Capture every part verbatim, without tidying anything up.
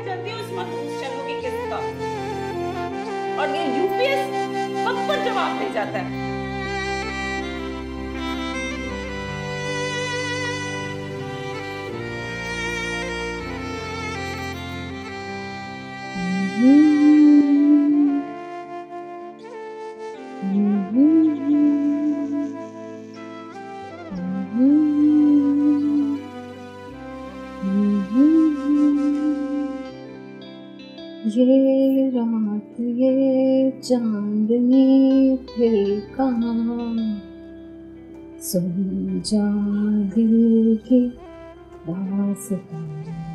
पता चलती है उस वक्त उस चैनल की किस्त का। और ये यूपीएस वक्त पर जवाब दे जाता है। ये रात ये चांदनी फिर कहाँ, सुन जा दिल की दास्तां।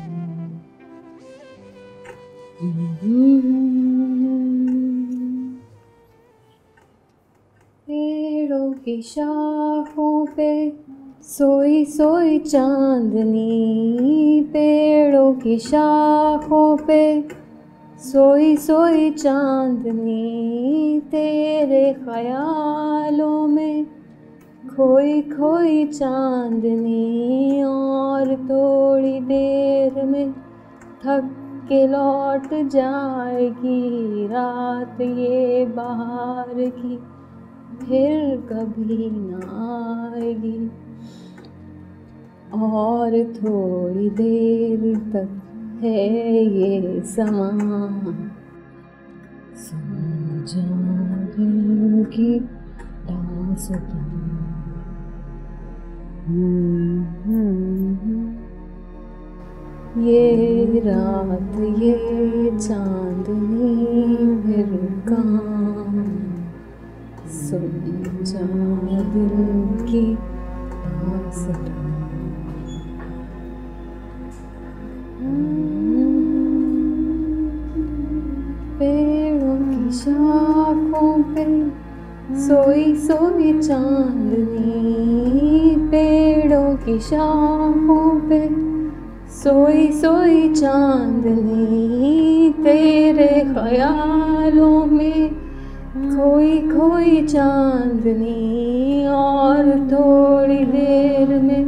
पेड़ों की शाखों पे सोई सोई चांदनी, पेड़ों की शाखों पे सोई सोई चांदनी, तेरे ख्यालों में खोई खोई चांदनी। और थोड़ी देर में थक के लौट जाएगी रात ये बहार की, फिर कभी ना आएगी। और थोड़ी देर तक है ये समा, सुन जा दिल की दास्तां। ये रात ये चांदनी फिर कहाँ, सुन जा दिल की दास्तां। पेड़ों की शाखों पे सोई सोई चांदनी, पेड़ों की शाखों पे सोई सोई चांदनी, तेरे ख्यालों में खोई खोई चांदनी। और थोड़ी देर में